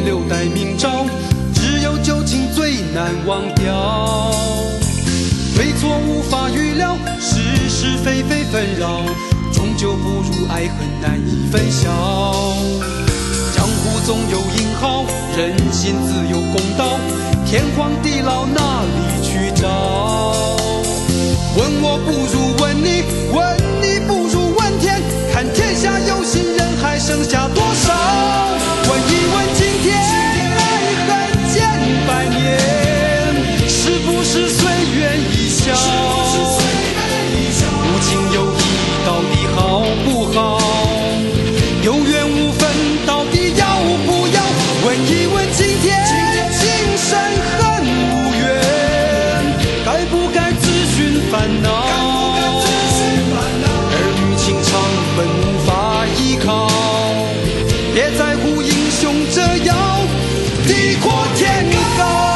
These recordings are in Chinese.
远留待明朝，只有旧情最难忘掉。对错无法预料，是是非非纷扰，终究不如爱恨难以分晓。江湖总有英豪，人心自有公道，天荒地老哪里去找？问我不如问你，问你不如问天，看天下有心人还剩下多少？问一问今天，爱恨渐百年，是不是岁月一笑？无情有义到底好不好？有缘无分到底要不要？问一问今天，今生恨无缘，该不该自寻烦恼？儿女情长本无法依靠，别在乎英雄这样地阔天高。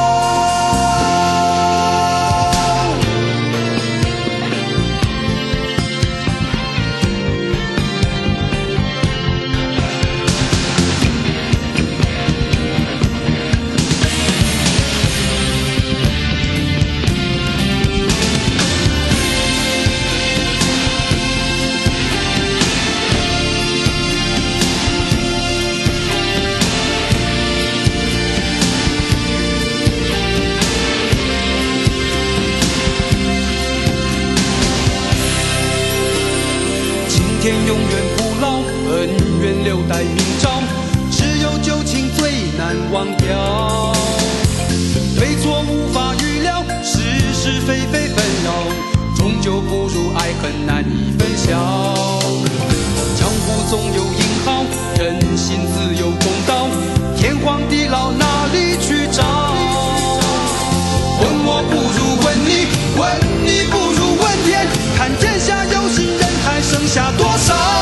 天永远不老，恩怨留待明朝，只有旧情最难忘掉。对错无法预料，是是非非纷扰，终究不如爱恨难以分晓。江湖总有英豪，人心自有公道，天荒地老哪里去找？问我不如问你，问你不如问天，看天下有心人还剩下多少？